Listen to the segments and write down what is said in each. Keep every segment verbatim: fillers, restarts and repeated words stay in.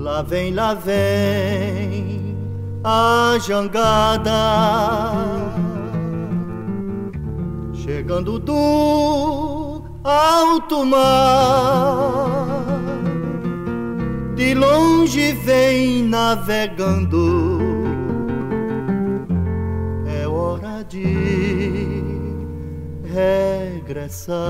Lá vem, lá vem a jangada, chegando do alto mar. De longe vem navegando, é hora de regressar.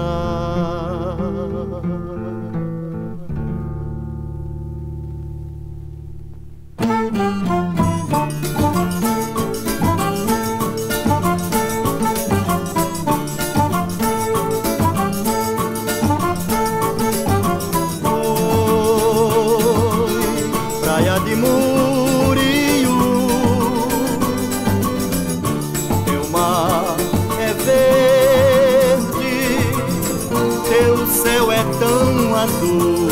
Praia de Muriú, teu mar é verde, teu céu é tão azul.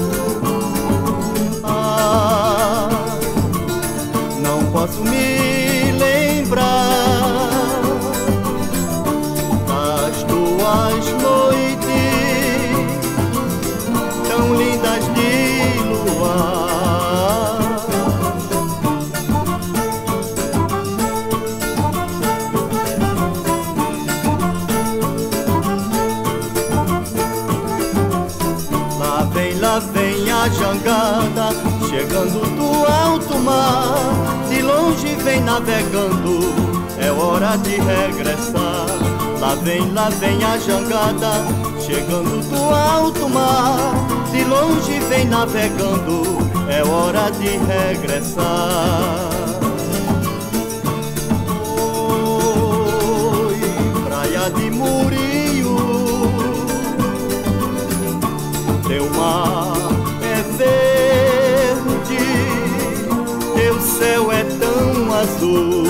Ah, não posso me lembrar das tuas noites tão lindas de luar. Lá vem a jangada, chegando do alto mar. De longe vem navegando, é hora de regressar. Lá vem, lá vem a jangada, chegando do alto mar. De longe vem navegando, é hora de regressar. Oi, praia de Muriú, teu mar é verde, teu céu é tão azul.